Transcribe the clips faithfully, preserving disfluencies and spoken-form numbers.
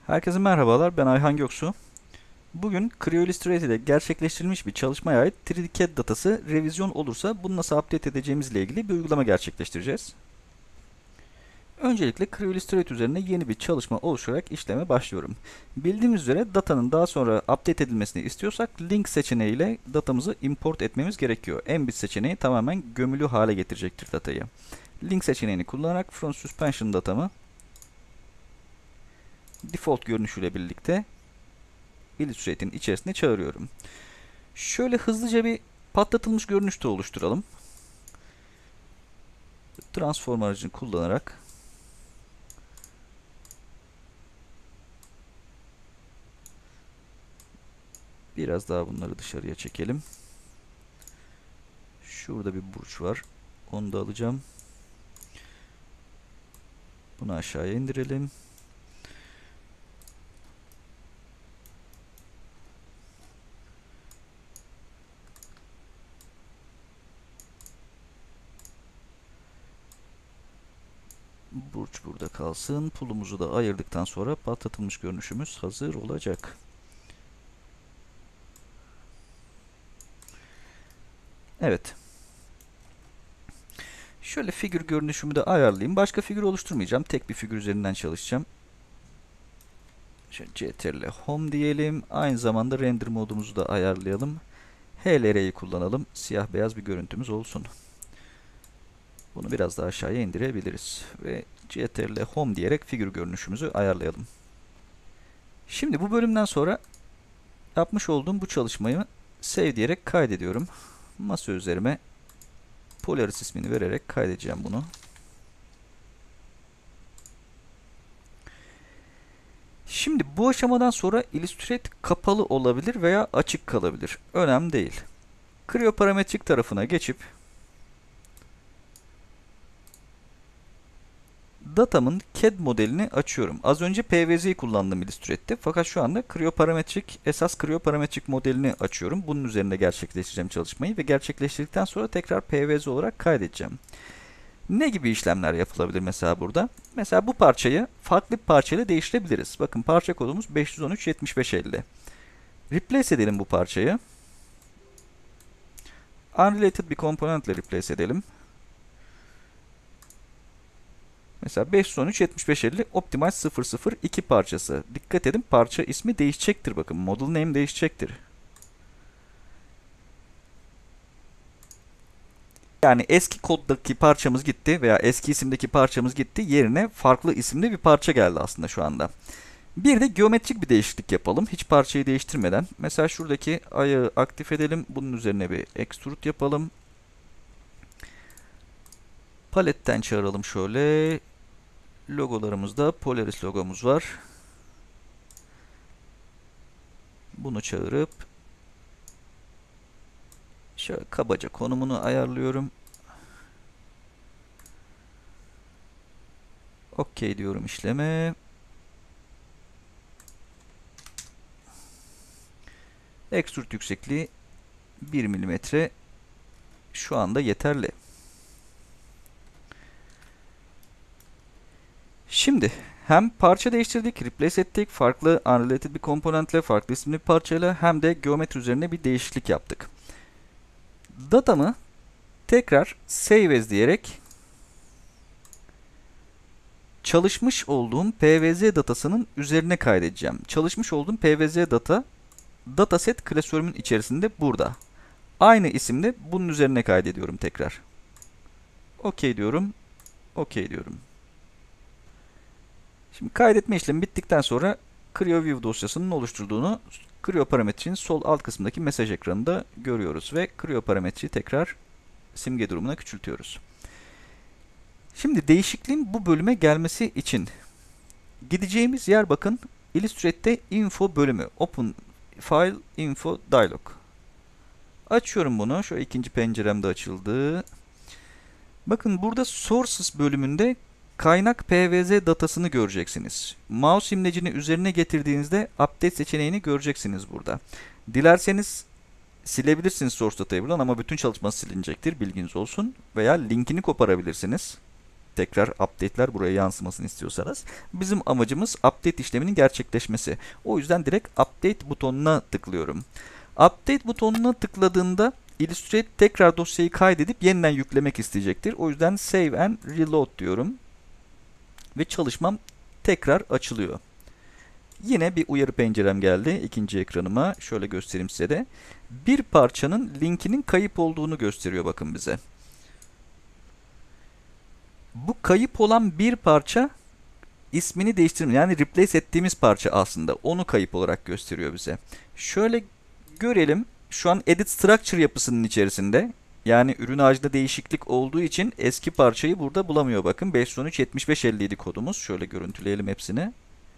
Herkese merhabalar, ben Ayhan Göksu. Bugün Creo Illustrator ile gerçekleştirilmiş bir çalışmaya ait üç D C A D datası revizyon olursa bunu nasıl update edeceğimizle ilgili bir uygulama gerçekleştireceğiz. Öncelikle Creo Illustrator üzerine yeni bir çalışma oluşturarak işleme başlıyorum. Bildiğimiz üzere datanın daha sonra update edilmesini istiyorsak link seçeneğiyle datamızı import etmemiz gerekiyor. Embed seçeneği tamamen gömülü hale getirecektir datayı. Link seçeneğini kullanarak From Suspension datamı default görünüşüyle birlikte Illustrator'ın içerisine çağırıyorum. Şöyle hızlıca bir patlatılmış görünüş de oluşturalım. Transform aracını kullanarak biraz daha bunları dışarıya çekelim. Şurada bir burç var. Onu da alacağım. Bunu aşağıya indirelim. Burç burada kalsın. Pulumuzu da ayırdıktan sonra patlatılmış görünüşümüz hazır olacak. Evet. Şöyle figür görünüşümü de ayarlayayım. Başka figür oluşturmayacağım. Tek bir figür üzerinden çalışacağım. Şöyle Ctrl Home diyelim. Aynı zamanda render modumuzu da ayarlayalım. H L R'yi kullanalım. Siyah beyaz bir görüntümüz olsun. Bunu biraz daha aşağıya indirebiliriz. Ve Ctrl Home diyerek figür görünüşümüzü ayarlayalım. Şimdi bu bölümden sonra yapmış olduğum bu çalışmayı save diyerek kaydediyorum. Masa üzerime Polaris ismini vererek kaydedeceğim bunu. Şimdi bu aşamadan sonra Illustrator kapalı olabilir veya açık kalabilir. Önemli değil. Creo parametrik tarafına geçip datamın C A D modelini açıyorum. Az önce P V Z'yi kullandım Illustrator'te. Fakat şu anda Creo parametrik, esas Creo parametrik modelini açıyorum. Bunun üzerinde gerçekleştireceğim çalışmayı ve gerçekleştirdikten sonra tekrar P V Z olarak kaydedeceğim. Ne gibi işlemler yapılabilir mesela burada? Mesela bu parçayı farklı bir parçayla değiştirebiliriz. Bakın parça kodumuz beş yüz on üç yetmiş beş elli. Replace edelim bu parçayı. Unrelated bir komponentle replace edelim. Mesela beş yüz on üç yetmiş beş elli Optimize sıfır sıfır iki parçası. Dikkat edin, parça ismi değişecektir bakın. Model name değişecektir. Yani eski koddaki parçamız gitti veya eski isimdeki parçamız gitti. Yerine farklı isimli bir parça geldi aslında şu anda. Bir de geometrik bir değişiklik yapalım. Hiç parçayı değiştirmeden. Mesela şuradaki ayağı aktif edelim. Bunun üzerine bir extrude yapalım. Paletten çağıralım şöyle. Logolarımızda Polaris logomuz var. Bunu çağırıp şöyle kabaca konumunu ayarlıyorum. OK diyorum işleme. Extrude yüksekliği bir milimetre şu anda yeterli. Şimdi hem parça değiştirdik, replace ettik, farklı unrelated bir komponentle, farklı isimli bir parçayla hem de geometri üzerine bir değişiklik yaptık. Datamı tekrar save as diyerek çalışmış olduğum P V Z datasının üzerine kaydedeceğim. Çalışmış olduğum P V Z data dataset klasörümün içerisinde burada. Aynı isimde bunun üzerine kaydediyorum tekrar. OK diyorum. OK diyorum. Şimdi kaydetme işlemi bittikten sonra CreoView dosyasının oluşturduğunu Creo parametrinin sol alt kısmındaki mesaj ekranında görüyoruz ve Creo parametreyi tekrar simge durumuna küçültüyoruz. Şimdi değişikliğin bu bölüme gelmesi için gideceğimiz yer bakın Illustrator'te info bölümü. Open File Info Dialog. Açıyorum bunu. Şu ikinci penceremde açıldı. Bakın burada Sources bölümünde kaynak P V Z datasını göreceksiniz. Mouse imlecini üzerine getirdiğinizde Update seçeneğini göreceksiniz burada. Dilerseniz silebilirsiniz Source Data'yı buradan ama bütün çalışması silinecektir. Bilginiz olsun. Veya linkini koparabilirsiniz. tekrar update'ler buraya yansımasını istiyorsanız. Bizim amacımız update işleminin gerçekleşmesi. O yüzden direkt update butonuna tıklıyorum. Update butonuna tıkladığında Illustrator tekrar dosyayı kaydedip yeniden yüklemek isteyecektir. O yüzden save and reload diyorum. Ve çalışmam tekrar açılıyor. Yine bir uyarı pencerem geldi ikinci ekranıma. Şöyle göstereyim size de. Bir parçanın linkinin kayıp olduğunu gösteriyor bakın bize. Bu kayıp olan bir parça ismini değiştirmiyor. Yani replace ettiğimiz parça aslında. Onu kayıp olarak gösteriyor bize. Şöyle görelim. Şu an edit structure yapısının içerisinde. Yani ürün ağacında değişiklik olduğu için eski parçayı burada bulamıyor bakın. beş yüz on üç yetmiş beş elli yedi kodumuz. Şöyle görüntüleyelim hepsini.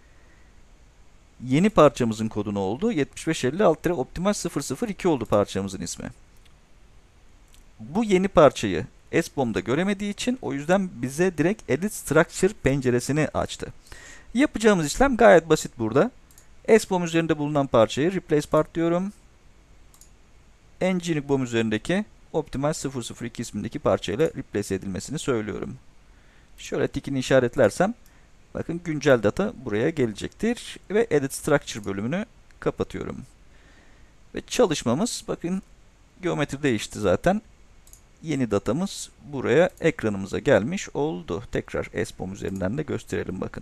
Yeni parçamızın kodu ne oldu? yetmiş beş elli alt optimal sıfır sıfır iki oldu parçamızın ismi. Bu yeni parçayı S B O M'da göremediği için o yüzden bize direkt Edit Structure penceresini açtı. Yapacağımız işlem gayet basit burada. S B O M üzerinde bulunan parçayı Replace Part diyorum. Engine B O M üzerindeki Optimal sıfır sıfır iki ismindeki parçayla replace edilmesini söylüyorum. Şöyle tikini işaretlersem bakın güncel data buraya gelecektir ve Edit Structure bölümünü kapatıyorum. Ve çalışmamız bakın geometri değişti zaten. Yeni datamız buraya ekranımıza gelmiş oldu. Tekrar S B O M üzerinden de gösterelim bakın.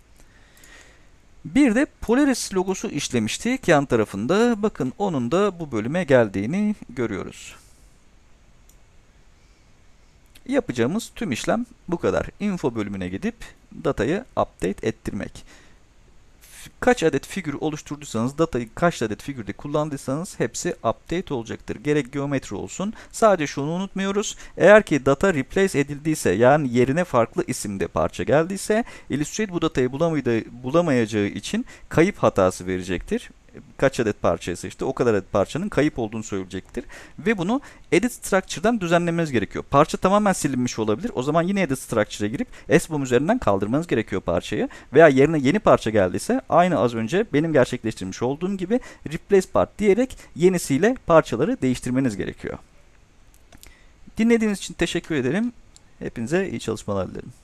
Bir de Polaris logosu işlemiştik yan tarafında. Bakın onun da bu bölüme geldiğini görüyoruz. Yapacağımız tüm işlem bu kadar. Info bölümüne gidip datayı update ettirmek. Kaç adet figür oluşturduysanız, datayı kaç adet figürde kullandıysanız hepsi update olacaktır. Gerek geometri olsun. Sadece şunu unutmuyoruz. Eğer ki data replace edildiyse, yani yerine farklı isimde parça geldiyse, Illustrator bu datayı bulamayacağı için kayıp hatası verecektir. Kaç adet parçaysa işte o kadar adet parçanın kayıp olduğunu söyleyecektir. Ve bunu Edit Structure'dan düzenlemeniz gerekiyor. Parça tamamen silinmiş olabilir. O zaman yine Edit Structure'a girip S B O M üzerinden kaldırmanız gerekiyor parçayı. Veya yerine yeni parça geldiyse aynı az önce benim gerçekleştirmiş olduğum gibi Replace Part diyerek yenisiyle parçaları değiştirmeniz gerekiyor. Dinlediğiniz için teşekkür ederim. Hepinize iyi çalışmalar dilerim.